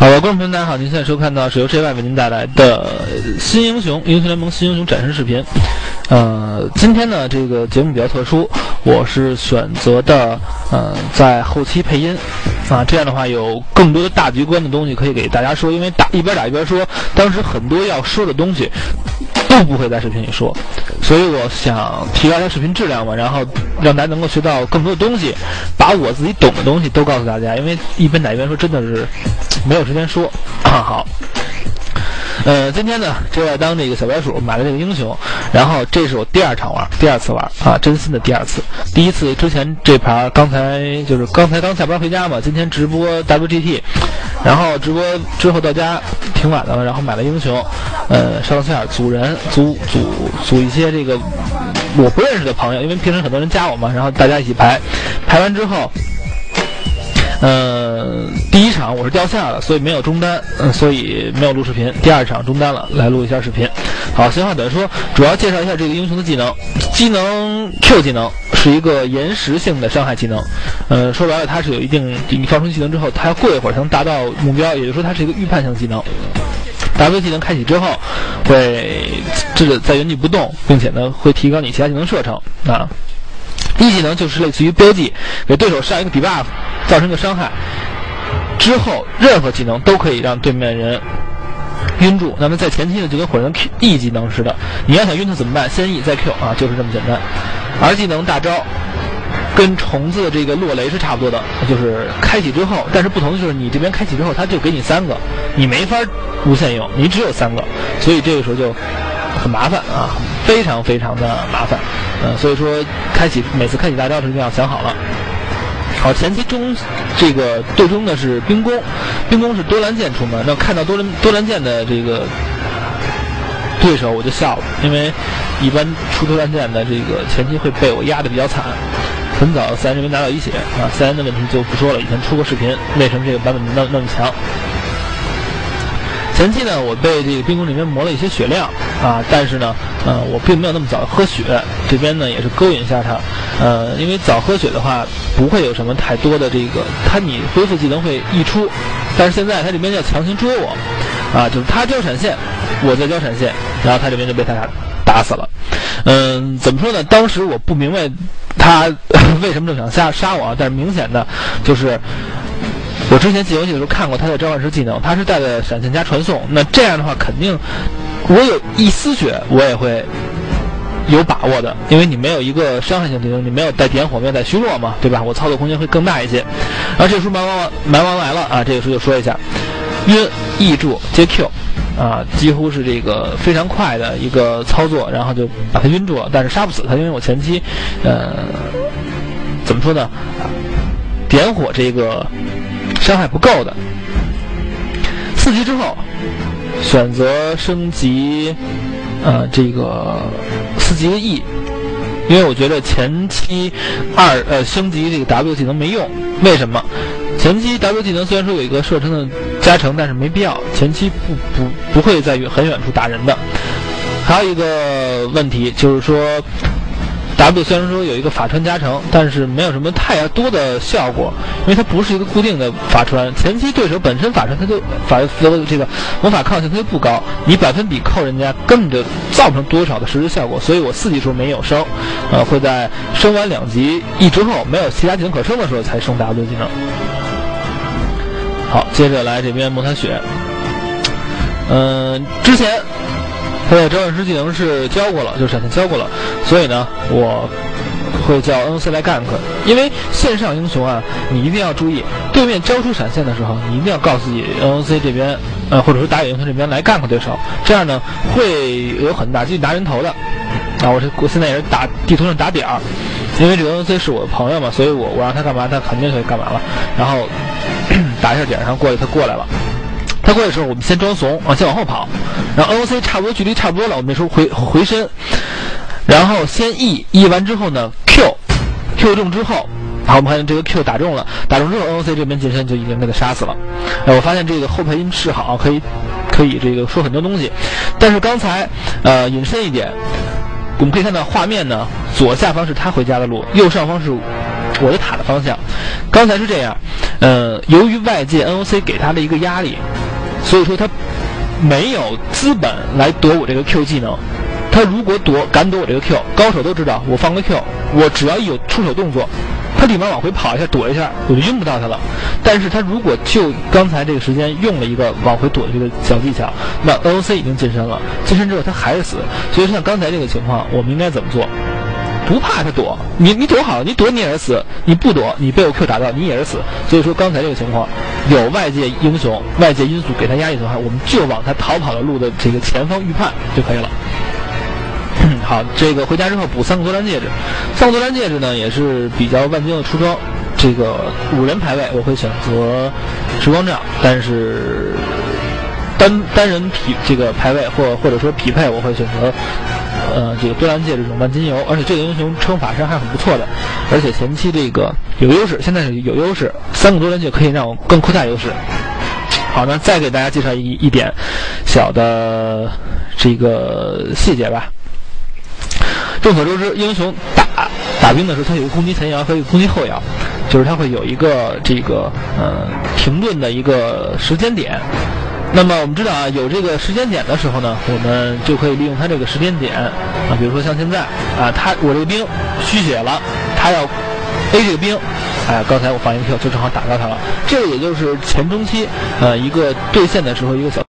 好的，观众朋友大家好，您现在收看到是由 JY 为您带来的新英雄联盟新英雄展示视频。今天呢这个节目比较特殊，我是选择的在后期配音啊，这样的话有更多的大局观的东西可以给大家说，因为一边打一边说，当时很多要说的东西都不会在视频里说，所以我想提高一下视频质量嘛，然后让大家能够学到更多的东西，把我自己懂的东西都告诉大家，因为一边打一边说真的是没有时间说好。今天呢，就要当这个小白鼠买了这个英雄，然后这是我第二次玩啊，真心的第二次。第一次之前这盘刚才刚下班回家嘛，今天直播 WGT， 然后直播之后到家挺晚的了，然后买了英雄，上了线组人组一些这个我不认识的朋友，因为平时很多人加我嘛，然后大家一起排完之后。第一场我是掉线了，所以没有中单，所以没有录视频。第二场中单了，来录一下视频。好，闲话短说，主要介绍一下这个英雄的技能。Q 技能是一个延时性的伤害技能。说白了，它是有一定，你放出技能之后，它要过一会儿才能达到目标，也就是说它是一个预判性技能。W 技能开启之后，会在原地不动，并且呢会提高你其他技能射程啊。一技能就是类似于标记，给对手上一个 debuff， 造成一个伤害，之后任何技能都可以让对面人晕住。那么在前期呢，就跟火人 E 技能似的，你要想晕他怎么办？先 E 再 Q 啊，就是这么简单。R 技能大招跟虫子的这个落雷是差不多的，就是开启之后，但是不同的就是你这边开启之后，它就给你3个，你没法无限用，你只有3个，所以这个时候就很麻烦啊，非常非常的麻烦。所以说每次开启大招是一定要想好了。好，前期中这个对中的是冰宫是多兰剑出门，那看到多兰剑的这个对手我就笑了，因为一般出多兰剑的这个前期会被我压得比较惨，很早3人没拿到1血啊，3人的问题就不说了，以前出过视频，为什么这个版本那么强。前期呢，我被这个冰宫里面磨了一些血量啊，但是呢，我并没有那么早喝血，这边呢也是勾引一下他，因为早喝血的话不会有什么太多的这个，你恢复技能会溢出，但是现在他这边要强行捉我，啊，就是他交闪现，我在交闪现，然后他这边就被他打死了。怎么说呢？当时我不明白他为什么就想杀我，但是明显的就是。我之前进游戏的时候看过他的召唤师技能，他是带的闪现加传送，那这样的话肯定我有一丝血我也会有把握的，因为你没有一个伤害性技能，你没有带点火，没有带虚弱嘛，对吧？我操作空间会更大一些。然后这个时候蛮王来了啊，这个时候就说一下，晕 E 住接 Q 啊，几乎是这个非常快的一个操作，然后就把他晕住了，但是杀不死他，因为我前期怎么说呢，点火这个伤害不够的。4级之后选择升级这个4级的 E， 因为我觉得前期升级这个 W 技能没用。为什么？前期 W 技能虽然说有一个射程的加成，但是没必要，前期不会在很远处打人的。还有一个问题就是说W 虽然说有一个法穿加成，但是没有什么太多的效果，因为它不是一个固定的法穿。前期对手本身法穿它就这个魔法抗性它就不高，你百分比扣人家根本就造不成多少的实质效果。所以我4级时候没有升，会在升完2级 E 之后没有其他技能可升的时候才升 W 技能。好，接着来这边魔塔雪。之前他的召唤师技能是教过了，就闪现教过了，所以呢，我会叫 NOC 来 gank， 因为线上英雄啊，你一定要注意，对面交出闪现的时候，你一定要告诉自己 NOC 这边，或者说打野英雄这边来 gank 对手，这样呢会有很大几率拿人头的。啊，我现在也是打地图上打点儿，因为这个 NOC 是我的朋友嘛，所以我让他干嘛，他肯定会干嘛了，然后打一下点上过去，他过来了。他过来的时候，我们先装怂啊，先往后跑，然后 NOC 差不多距离差不多了，我们那时候回身，然后先 E 完之后呢 Q 中之后，好，我们看这个 Q 打中了，打中之后 NOC 这边近身就已经给他杀死了。我发现这个后配音是好，可以这个说很多东西，但是刚才引申一点，我们可以看到画面呢，左下方是他回家的路，右上方是我的塔的方向。刚才是这样，由于外界 NOC 给他的一个压力， 所以说他没有资本来躲我这个 Q 技能。他如果敢躲我这个 Q， 高手都知道我放个 Q， 我只要一有出手动作，他立马往回跑一下躲一下，我就用不到他了。但是他如果就刚才这个时间用了一个往回躲的这个小技巧，那 NOC 已经近身了，近身之后他还是死。所以像刚才这个情况，我们应该怎么做？不怕他躲，你躲好了，你躲你也是死，你不躲你被我 Q 打到你也是死。所以说刚才这个情况，有外界英雄、外界因素给他压力的话，我们就往他逃跑的路的这个前方预判就可以了。好，这个回家之后补3个多兰戒指，3个多兰戒指呢也是比较万金的出装。这个5人排位我会选择时光杖，但是单人这个排位或者说匹配我会选择这个多兰戒指这种万金油，而且这个英雄撑法伤还是很不错的，而且前期这个有优势，现在是有优势，3个多兰戒可以让我更扩大优势。好，那再给大家介绍一点小的这个细节吧。众所周知，英雄打兵的时候，它有一个攻击前摇和一个攻击后摇，就是它会有一个这个停顿的一个时间点。那么我们知道啊，有这个时间点的时候呢，我们就可以利用它这个时间点啊，比如说像现在啊，我这个兵虚血了，他要 A 这个兵，刚才我放一个 Q 就正好打到他了。这个也就是前中期一个对线的时候一个小